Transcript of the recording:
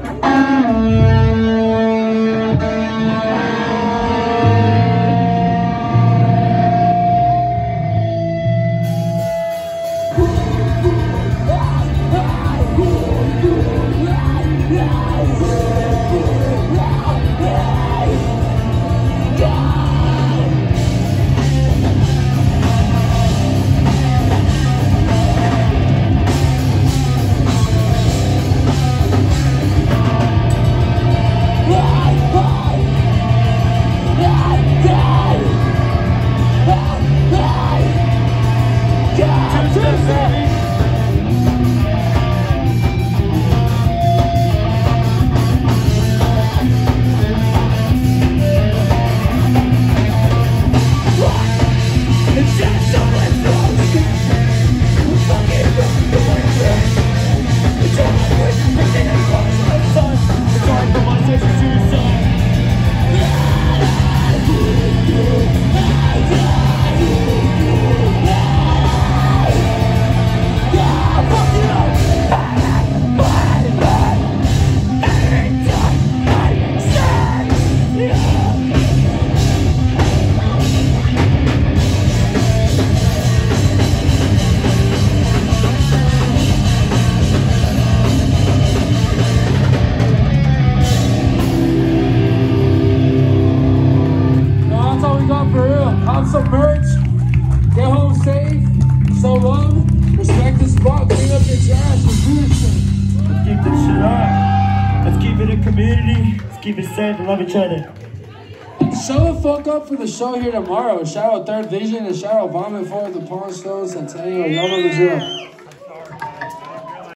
Some merch. Get home safe. So long. Respect the spot. Clean up your trash. Let's keep this shit up. Let's keep it a community. Let's keep it safe and love each other. Show the fuck up for the show here tomorrow. Shout out Third Vision and shout out Vomit for the Pawn Stones, Centennial. Y'all know the drill.